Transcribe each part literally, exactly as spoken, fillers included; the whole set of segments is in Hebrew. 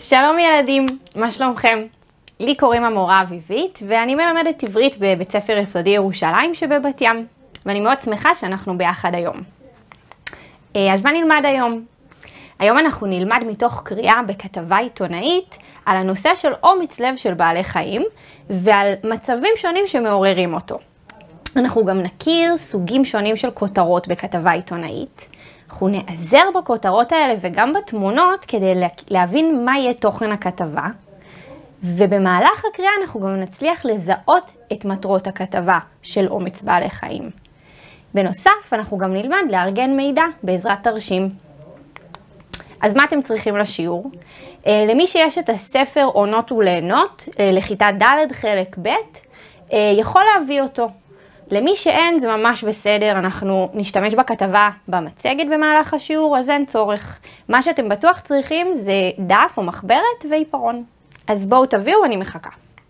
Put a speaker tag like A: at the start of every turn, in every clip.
A: שלום ילדים, מה שלומכם? לי קוראים המורה אביבית ואני מלמדת עברית בבית ספר יסודי ירושלים שבבת ים, ואני מאוד שמחה שאנחנו ביחד היום. אז מה נלמד היום? היום אנחנו נלמד מתוך קריאה בכתבה עיתונאית על הנושא של אומץ לב של בעלי חיים ועל מצבים שונים שמעוררים אותו. אנחנו גם נכיר סוגים שונים של כותרות בכתבה עיתונאית. אנחנו נעזר בכותרות האלה וגם בתמונות כדי להבין מה יהיה תוכן הכתבה. ובמהלך הקריאה אנחנו גם נצליח לזהות את מטרות הכתבה של אומץ בעלי חיים. בנוסף, אנחנו גם נלמד לארגן מידע בעזרת תרשים. אז מה אתם צריכים לשיעור? למי שיש את הספר עונות וליהנות, לכיתה ד' חלק ב', יכול להביא אותו. למי שאין זה ממש בסדר, אנחנו נשתמש בכתבה במצגת במהלך השיעור, אז אין צורך. מה שאתם בטוח צריכים זה דף או מחברת ועיפרון. אז בואו תביאו, אני מחכה.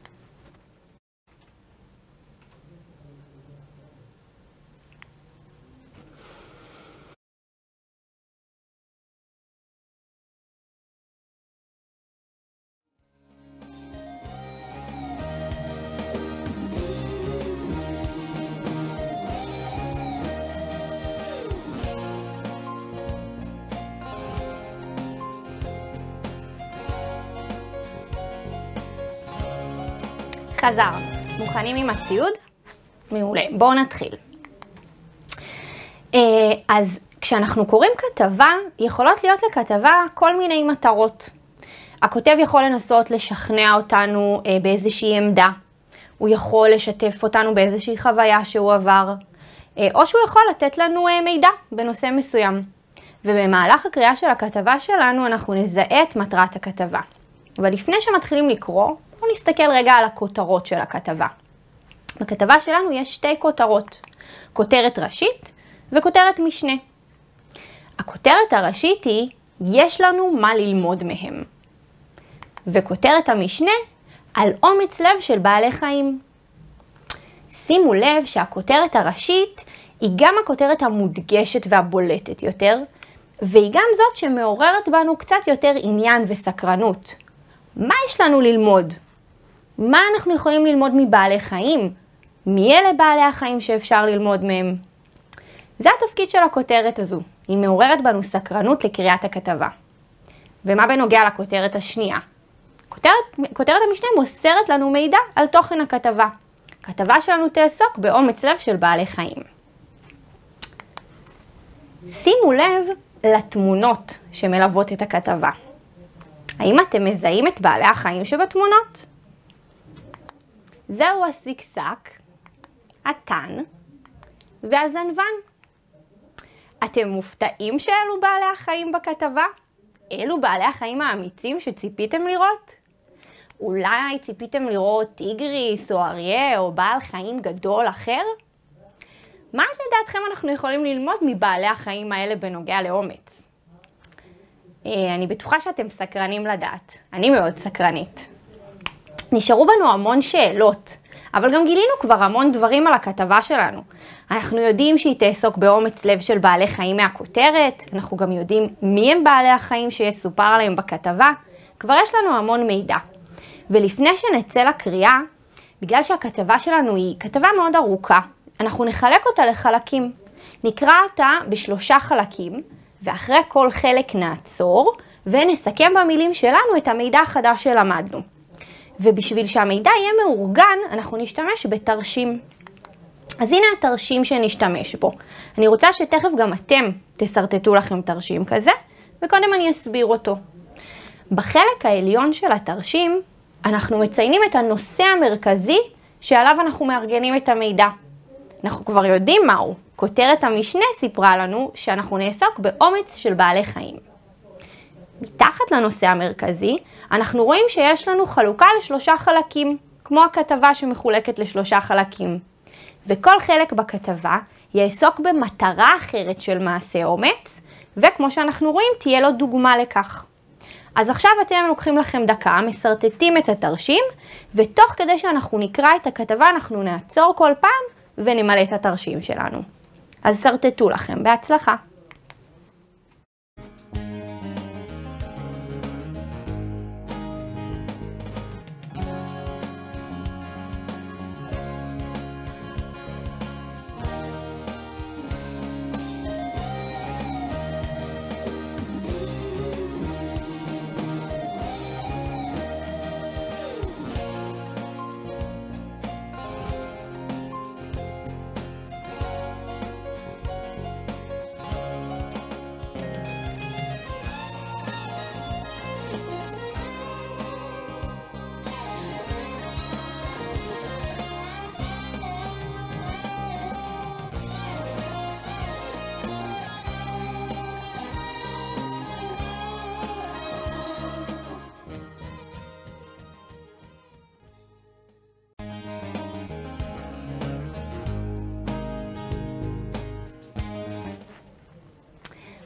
A: חזר, מוכנים עם הציוד? מעולה, בואו נתחיל. אז כשאנחנו קוראים כתבה, יכולות להיות לכתבה כל מיני מטרות. הכותב יכול לנסות לשכנע אותנו באיזושהי עמדה, הוא יכול לשתף אותנו באיזושהי חוויה שהוא עבר, או שהוא יכול לתת לנו מידע בנושא מסוים. ובמהלך הקריאה של הכתבה שלנו אנחנו נזהה את מטרת הכתבה. אבל לפני שמתחילים לקרוא, בואו נסתכל רגע על הכותרות של הכתבה. בכתבה שלנו יש שתי כותרות, כותרת ראשית וכותרת משנה. הכותרת הראשית היא, יש לנו מה ללמוד מהם. וכותרת המשנה, על אומץ לב של בעלי חיים. שימו לב שהכותרת הראשית היא גם הכותרת המודגשת והבולטת יותר, והיא גם זאת שמעוררת בנו קצת יותר עניין וסקרנות. מה יש לנו ללמוד? מה אנחנו יכולים ללמוד מבעלי חיים? מי אלה בעלי החיים שאפשר ללמוד מהם? זה התפקיד של הכותרת הזו. היא מעוררת בנו סקרנות לקריאת הכתבה. ומה בנוגע לכותרת השנייה? כותרת, כותרת המשנה מוסרת לנו מידע על תוכן הכתבה. הכתבה שלנו תעסוק באומץ לב של בעלי חיים. שימו לב לתמונות שמלוות את הכתבה. האם אתם מזהים את בעלי החיים שבתמונות? זהו הסיקסק, התן והזנבן. אתם מופתעים שאלו בעלי החיים בכתבה? אלו בעלי החיים האמיצים שציפיתם לראות? אולי ציפיתם לראות טיגריס או אריה או בעל חיים גדול אחר? מה לדעתכם אנחנו יכולים ללמוד מבעלי החיים האלה בנוגע לאומץ? אני בטוחה שאתם סקרנים לדעת. אני מאוד סקרנית. נשארו בנו המון שאלות, אבל גם גילינו כבר המון דברים על הכתבה שלנו. אנחנו יודעים שהיא תעסוק באומץ לב של בעלי חיים מהכותרת, אנחנו גם יודעים מי הם בעלי החיים שיסופר עליהם בכתבה, כבר יש לנו המון מידע. ולפני שנצא לקריאה, בגלל שהכתבה שלנו היא כתבה מאוד ארוכה, אנחנו נחלק אותה לחלקים. נקרא אותה בשלושה חלקים, ואחרי כל חלק נעצור, ונסכם במילים שלנו את המידע החדש שלמדנו. ובשביל שהמידע יהיה מאורגן, אנחנו נשתמש בתרשים. אז הנה התרשים שנשתמש בו. אני רוצה שתכף גם אתם תסרטטו לכם תרשים כזה, וקודם אני אסביר אותו. בחלק העליון של התרשים, אנחנו מציינים את הנושא המרכזי שעליו אנחנו מארגנים את המידע. אנחנו כבר יודעים מהו. כותרת המשנה סיפרה לנו שאנחנו נעסוק באומץ של בעלי חיים. מתחת לנושא המרכזי, אנחנו רואים שיש לנו חלוקה לשלושה חלקים, כמו הכתבה שמחולקת לשלושה חלקים. וכל חלק בכתבה יעסוק במטרה אחרת של מעשה אומץ, וכמו שאנחנו רואים, תהיה לו דוגמה לכך. אז עכשיו אתם לוקחים לכם דקה, מסרטטים את התרשים, ותוך כדי שאנחנו נקרא את הכתבה, אנחנו נעצור כל פעם ונמלא את התרשים שלנו. אז סרטטו לכם, בהצלחה.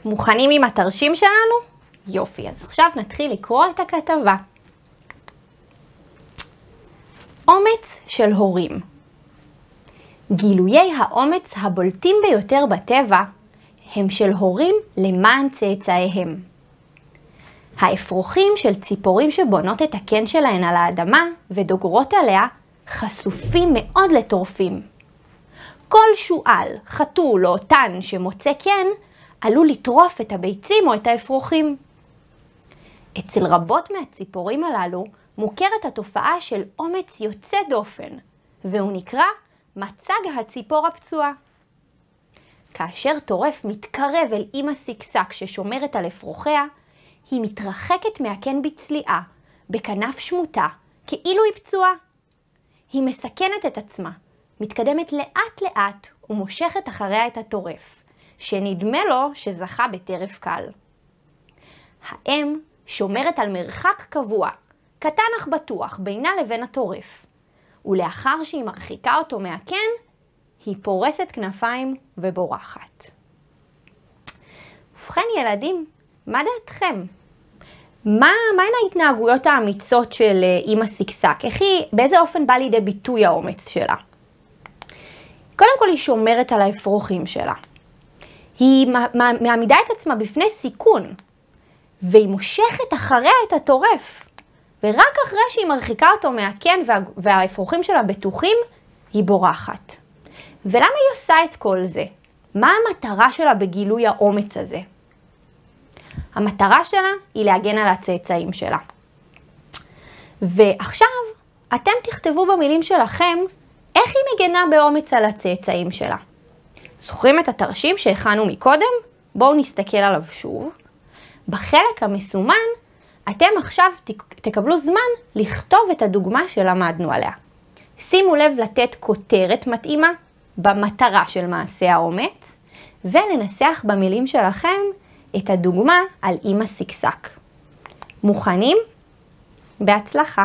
A: מוכנים עם התרשים שלנו? יופי, אז עכשיו נתחיל לקרוא את הכתבה. אומץ של הורים. גילויי האומץ הבולטים ביותר בטבע הם של הורים למען צאצאיהם. האפרוחים של ציפורים שבונות את הקן שלהן על האדמה ודוגרות עליה חשופים מאוד לטורפים. כל שועל, חתול או תן שמוצא קן עלול לטרוף את הביצים או את האפרוחים. אצל רבות מהציפורים הללו מוכרת התופעה של אומץ יוצא דופן, והוא נקרא מצג הציפור הפצועה. כאשר טורף מתקרב אל אמא סיקסק ששומרת על אפרוחיה, היא מתרחקת מהקן בצליעה, בכנף שמוטה, כאילו היא פצועה. היא מסכנת את עצמה, מתקדמת לאט לאט ומושכת אחריה את הטורף, שנדמה לו שזכה בטרף קל. האם שומרת על מרחק קבוע, קטן אך בטוח, בינה לבין הטורף, ולאחר שהיא מרחיקה אותו מהקן, היא פורסת כנפיים ובורחת. ובכן ילדים, מה דעתכם? מה, מהן ההתנהגויות האמיצות של אמא סיקסק? איך היא, באיזה אופן בא לידי ביטוי האומץ שלה? קודם כל היא שומרת על האפרוחים שלה. היא מעמידה את עצמה בפני סיכון, והיא מושכת אחריה את הטורף. ורק אחרי שהיא מרחיקה אותו מהקן וה, והאפרוחים שלה בטוחים, היא בורחת. ולמה היא עושה את כל זה? מה המטרה שלה בגילוי האומץ הזה? המטרה שלה היא להגן על הצאצאים שלה. ועכשיו אתם תכתבו במילים שלכם איך היא מגנה באומץ על הצאצאים שלה. זוכרים את התרשים שהכנו מקודם? בואו נסתכל עליו שוב. בחלק המסומן אתם עכשיו תקבלו זמן לכתוב את הדוגמה שלמדנו עליה. שימו לב לתת כותרת מתאימה במטרה של מעשה האומץ, ולנסח במילים שלכם את הדוגמה על אמא סיקסק. מוכנים? בהצלחה.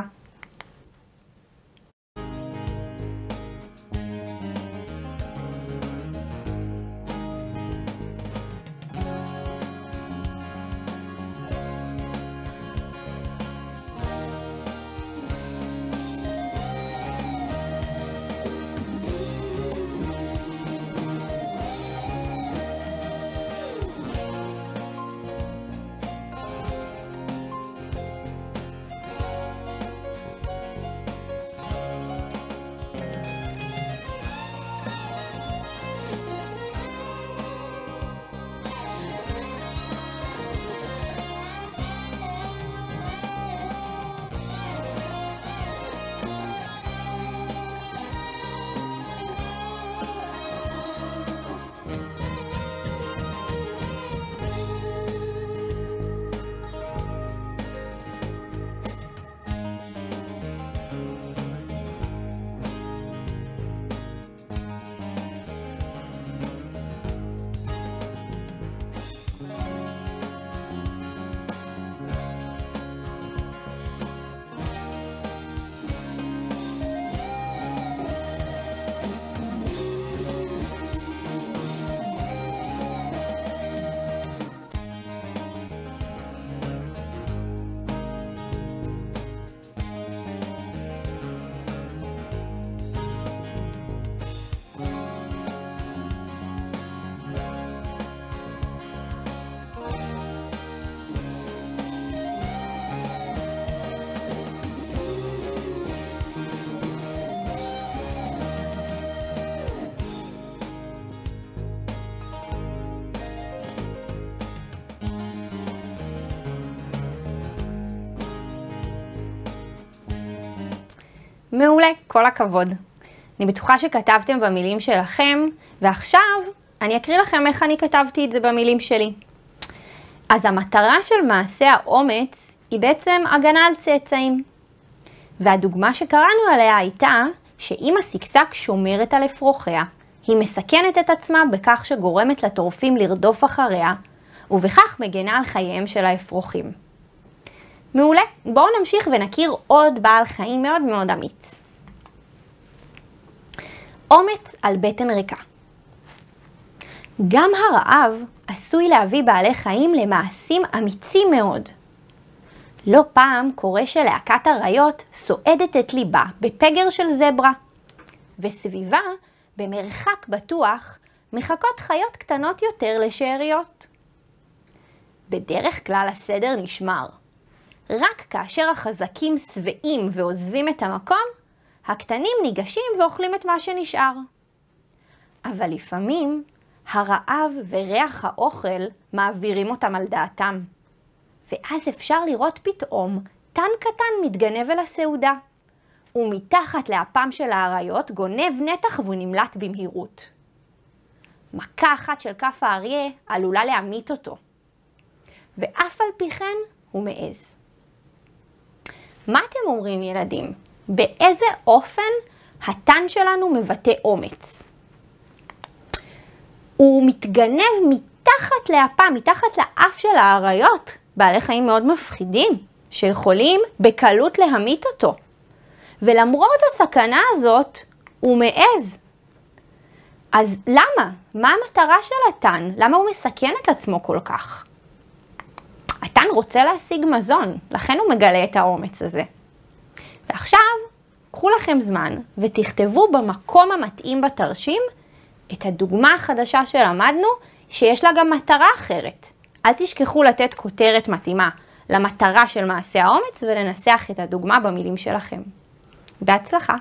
A: מעולה, כל הכבוד. אני בטוחה שכתבתם במילים שלכם, ועכשיו אני אקריא לכם איך אני כתבתי את זה במילים שלי. אז המטרה של מעשה האומץ היא בעצם הגנה על צאצאים. והדוגמה שקראנו עליה הייתה שאמא סיקסק שומרת על אפרוחיה, היא מסכנת את עצמה בכך שגורמת לטורפים לרדוף אחריה, ובכך מגנה על חייהם של האפרוחים. מעולה, בואו נמשיך ונכיר עוד בעל חיים מאוד מאוד אמיץ. אומץ על בטן ריקה. גם הרעב עשוי להביא בעלי חיים למעשים אמיצים מאוד. לא פעם קורה שלהקת אריות סועדת את ליבה בפגר של זברה, וסביבה, במרחק בטוח, מחכות חיות קטנות יותר לשאריות. בדרך כלל הסדר נשמר. רק כאשר החזקים שבעים ועוזבים את המקום, הקטנים ניגשים ואוכלים את מה שנשאר. אבל לפעמים הרעב וריח האוכל מעבירים אותם על דעתם. ואז אפשר לראות פתאום תן קטן מתגנב אל הסעודה. ומתחת לאפם של האריות גונב נתח והוא נמלט במהירות. מכה אחת של כף האריה עלולה להמית אותו. ואף על פי כן הוא מעז. מה אתם אומרים ילדים? באיזה אופן התן שלנו מבטא אומץ? הוא מתגנב מתחת לאפם, מתחת לאף של האריות, בעלי חיים מאוד מפחידים, שיכולים בקלות להמית אותו. ולמרות הסכנה הזאת, הוא מעז. אז למה? מה המטרה של התן? למה הוא מסכן את עצמו כל כך? התן רוצה להשיג מזון, לכן הוא מגלה את האומץ הזה. ועכשיו, קחו לכם זמן ותכתבו במקום המתאים בתרשים את הדוגמה החדשה שלמדנו, שיש לה גם מטרה אחרת. אל תשכחו לתת כותרת מתאימה למטרה של מעשה האומץ ולנסח את הדוגמה במילים שלכם. בהצלחה!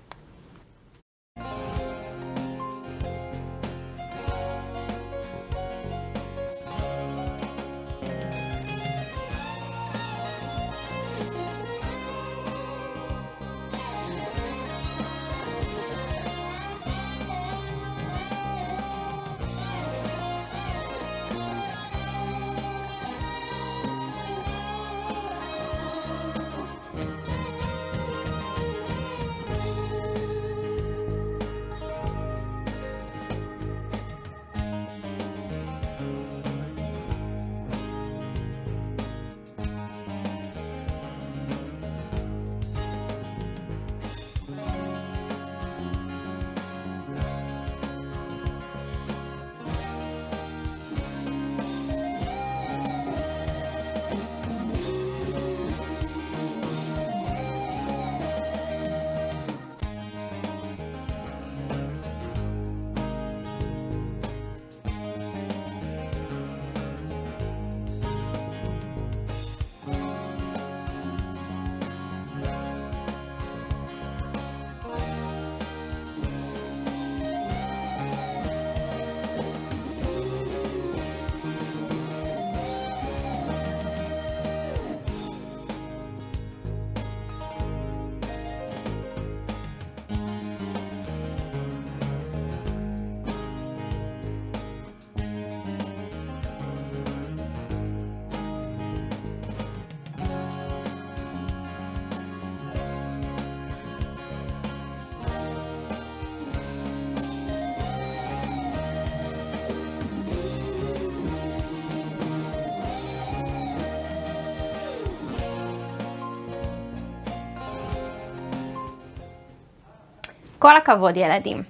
A: כל הכבוד ילדים.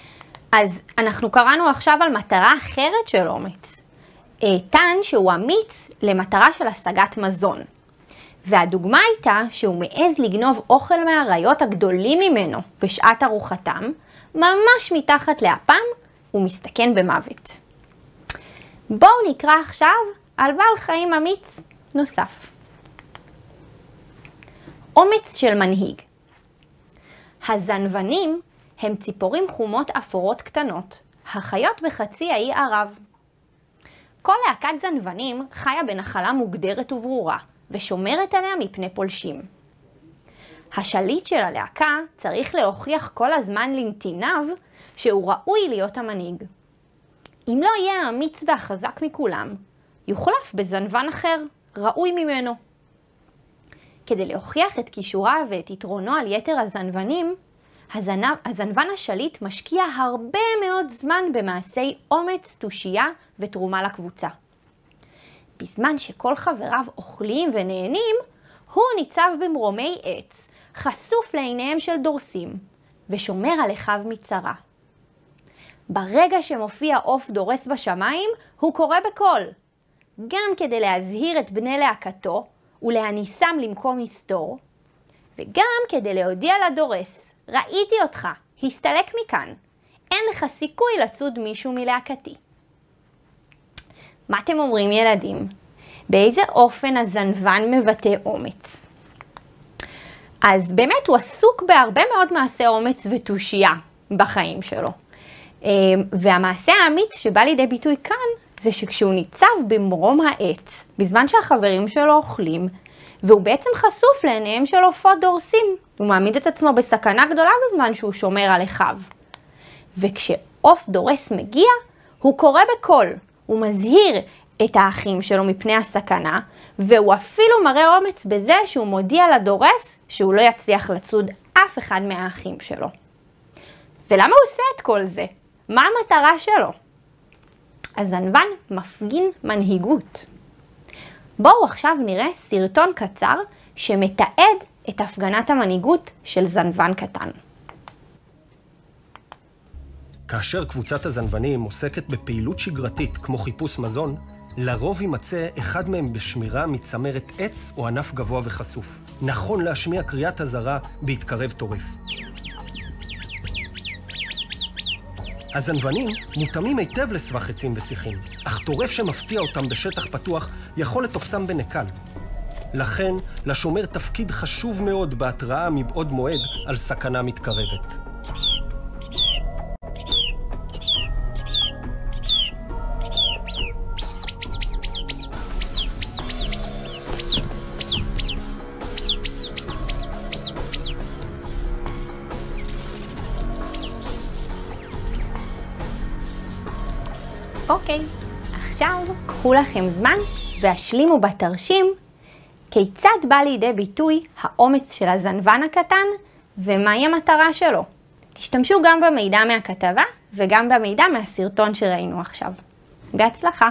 A: אז אנחנו קראנו עכשיו על מטרה אחרת של אומץ. תן שהוא אמיץ למטרה של השגת מזון. והדוגמה הייתה שהוא מעז לגנוב אוכל מהאריות הגדולים ממנו בשעת ארוחתם, ממש מתחת לאפם ומסתכן במוות. בואו נקרא עכשיו על בעל חיים אמיץ נוסף. אומץ של מנהיג. הזנבנים הם ציפורים חומות אפורות קטנות, החיות בחצי האי ערב. כל להקת זנבנים חיה בנחלה מוגדרת וברורה, ושומרת עליה מפני פולשים. השליט של הלהקה צריך להוכיח כל הזמן לנתיניו שהוא ראוי להיות המנהיג. אם לא יהיה האמיץ והחזק מכולם, יוחלף בזנבן אחר, ראוי ממנו. כדי להוכיח את כישוריו ואת יתרונו על יתר הזנבנים, הזנב, הזנבן השליט משקיע הרבה מאוד זמן במעשי אומץ, תושייה ותרומה לקבוצה. בזמן שכל חבריו אוכלים ונהנים, הוא ניצב במרומי עץ, חשוף לעיניהם של דורסים, ושומר על אחיו מצרה. ברגע שמופיע עוף דורס בשמיים, הוא קורא בקול. גם כדי להזהיר את בני להקתו ולהניסם למקום מסתור, וגם כדי להודיע לדורס, ראיתי אותך, הסתלק מכאן, אין לך סיכוי לצוד מישהו מלהקתי. מה אתם אומרים ילדים? באיזה אופן הזנבן מבטא אומץ? אז באמת הוא עסוק בהרבה מאוד מעשי אומץ ותושייה בחיים שלו. והמעשה האמיץ שבא לידי ביטוי כאן, זה שכשהוא ניצב במרום העץ, בזמן שהחברים שלו אוכלים, והוא בעצם חשוף לעיניהם של עופות דורסים, הוא מעמיד את עצמו בסכנה גדולה בזמן שהוא שומר על אחיו. וכשעוף דורס מגיע, הוא קורא בקול, הוא מזהיר את האחים שלו מפני הסכנה, והוא אפילו מראה אומץ בזה שהוא מודיע לדורס שהוא לא יצליח לצוד אף אחד מהאחים שלו. ולמה הוא עושה את כל זה? מה המטרה שלו? הזנבן מפגין מנהיגות. בואו עכשיו נראה סרטון קצר שמתעד את הפגנת המנהיגות של זנבן קטן.
B: כאשר קבוצת הזנבנים עוסקת בפעילות שגרתית כמו חיפוש מזון, לרוב יימצא אחד מהם בשמירה מצמרת עץ או ענף גבוה וחשוף. נכון להשמיע קריאת אזהרה בהתקרב טורף. הזנבנים מותאמים היטב לסבך עצים ושיחים, אך טורף שמפתיע אותם בשטח פתוח יכול לתופסם בנקל. לכן, לשומר תפקיד חשוב מאוד בהתראה מבעוד מועד על סכנה מתקרבת.
A: אוקיי, עכשיו קחו לכם זמן והשלימו בתרשים כיצד בא לידי ביטוי האומץ של הזנבן הקטן ומהי המטרה שלו. תשתמשו גם במידע מהכתבה וגם במידע מהסרטון שראינו עכשיו. בהצלחה!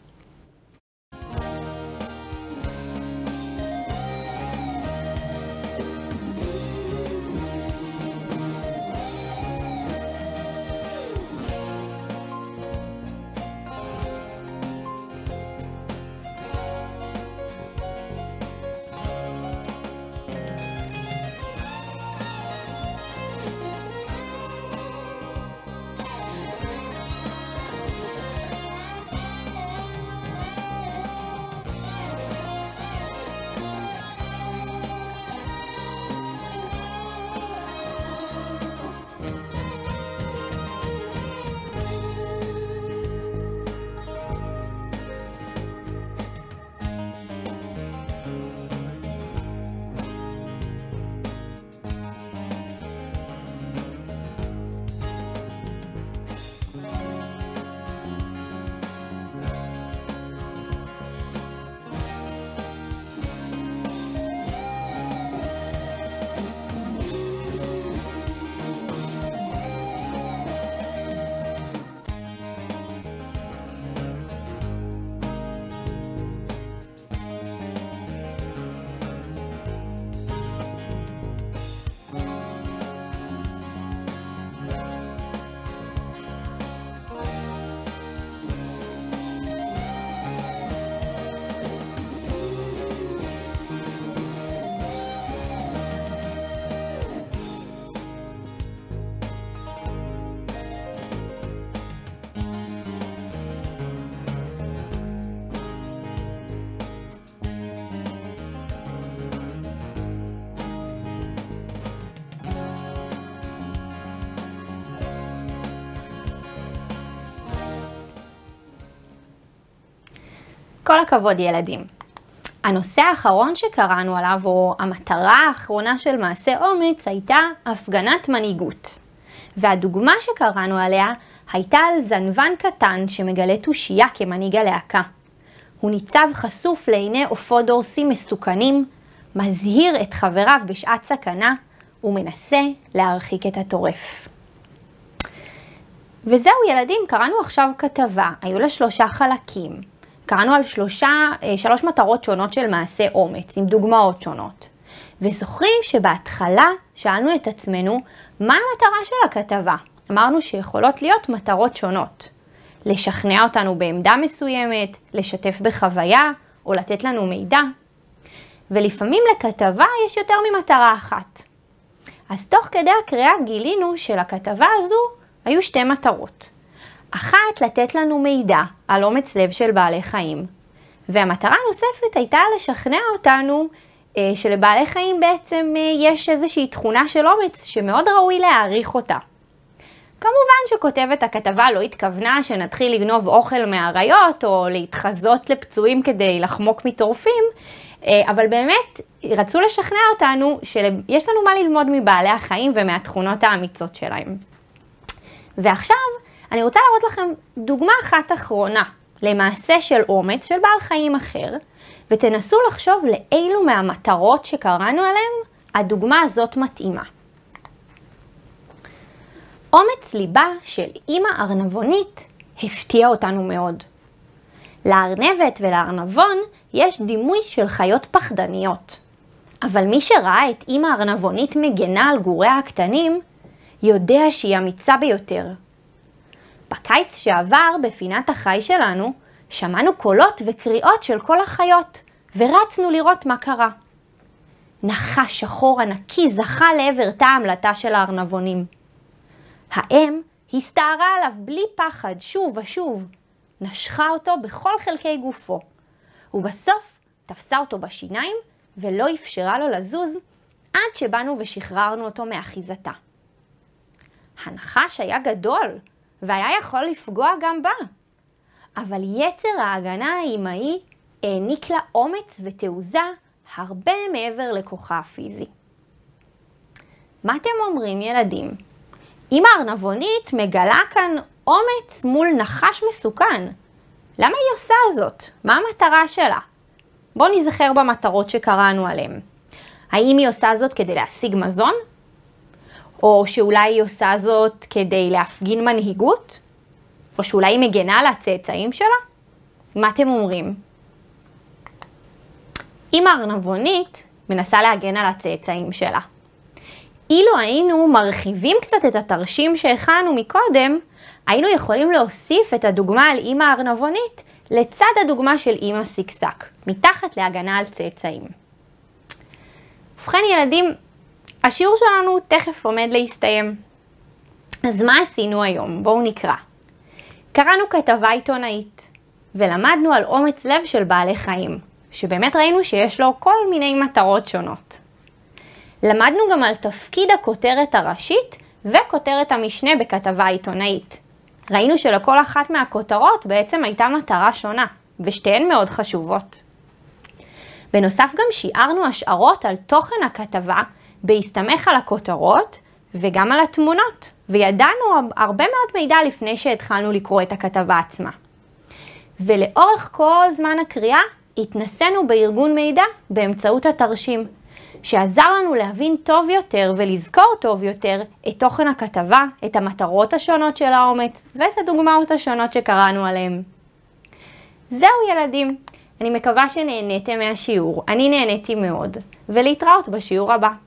A: כל הכבוד ילדים. הנושא האחרון שקראנו עליו, או המטרה האחרונה של מעשה אומץ, הייתה הפגנת מנהיגות. והדוגמה שקראנו עליה הייתה על זנבן קטן שמגלה תושייה כמנהיג הלהקה. הוא ניצב חשוף לעיני עופות דורסים מסוכנים, מזהיר את חבריו בשעת סכנה, ומנסה להרחיק את הטורף. וזהו ילדים, קראנו עכשיו כתבה, היו לה שלושה חלקים. קראנו על שלושה, שלוש מטרות שונות של מעשה אומץ, עם דוגמאות שונות. וזוכרים שבהתחלה שאלנו את עצמנו, מה המטרה של הכתבה? אמרנו שיכולות להיות מטרות שונות. לשכנע אותנו בעמדה מסוימת, לשתף בחוויה או לתת לנו מידע. ולפעמים לכתבה יש יותר ממטרה אחת. אז תוך כדי הקריאה גילינו שלכתבה הזו היו שתי מטרות. אחת, לתת לנו מידע על אומץ לב של בעלי חיים. והמטרה הנוספת הייתה לשכנע אותנו אה, שלבעלי חיים בעצם אה, יש איזושהי תכונה של אומץ שמאוד ראוי להעריך אותה. כמובן שכותבת הכתבה לא התכוונה שנתחיל לגנוב אוכל מהאריות או להתחזות לפצועים כדי לחמוק מטורפים, אבל באמת רצו לשכנע אותנו שיש לנו מה ללמוד מבעלי החיים ומהתכונות האמיצות שלהם. ועכשיו אני רוצה להראות לכם דוגמה אחת אחרונה למעשה של אומץ של בעל חיים אחר, ותנסו לחשוב לאילו מהמטרות שקראנו עליהם הדוגמה הזאת מתאימה. אומץ ליבה של אמא ארנבונית הפתיע אותנו מאוד. לארנבת ולארנבון יש דימוי של חיות פחדניות. אבל מי שראה את אמא ארנבונית מגנה על גוריה הקטנים, יודע שהיא אמיצה ביותר. בקיץ שעבר בפינת החי שלנו, שמענו קולות וקריאות של כל החיות, ורצנו לראות מה קרה. נחש שחור ענקי זכה לעבר תא ההמלטה של הארנבונים. האם הסתערה עליו בלי פחד שוב ושוב, נשכה אותו בכל חלקי גופו, ובסוף תפסה אותו בשיניים ולא אפשרה לו לזוז עד שבאנו ושחררנו אותו מאחיזתה. הנחש היה גדול והיה יכול לפגוע גם בה, אבל יצר ההגנה האימהי העניק לה אומץ ותעוזה הרבה מעבר לכוחה הפיזי. מה אתם אומרים ילדים? אמא ארנבונית מגלה כאן אומץ מול נחש מסוכן. למה היא עושה זאת? מה המטרה שלה? בואו נזכר במטרות שקראנו עליהן. האם היא עושה זאת כדי להשיג מזון? או שאולי היא עושה זאת כדי להפגין מנהיגות? או שאולי היא מגנה על הצאצאים שלה? מה אתם אומרים? אמא ארנבונית מנסה להגן על הצאצאים שלה. אילו היינו מרחיבים קצת את התרשים שהכנו מקודם, היינו יכולים להוסיף את הדוגמה על אמא ארנבונית לצד הדוגמה של אמא סיקסק, מתחת להגנה על צאצאים. ובכן ילדים, השיעור שלנו תכף עומד להסתיים. אז מה עשינו היום? בואו נקרא. קראנו כתבה עיתונאית, ולמדנו על אומץ לב של בעלי חיים, שבאמת ראינו שיש לו כל מיני מטרות שונות. למדנו גם על תפקיד הכותרת הראשית וכותרת המשנה בכתבה עיתונאית. ראינו שלכל אחת מהכותרות בעצם הייתה מטרה שונה, ושתיהן מאוד חשובות. בנוסף גם שיערנו השערות על תוכן הכתבה בהסתמך על הכותרות וגם על התמונות, וידענו הרבה מאוד מידע לפני שהתחלנו לקרוא את הכתבה עצמה. ולאורך כל זמן הקריאה התנסינו בארגון מידע באמצעות התרשים, שעזר לנו להבין טוב יותר ולזכור טוב יותר את תוכן הכתבה, את המטרות השונות של האומץ ואת הדוגמאות השונות שקראנו עליהן. זהו ילדים, אני מקווה שנהניתם מהשיעור, אני נהניתי מאוד, ולהתראות בשיעור הבא.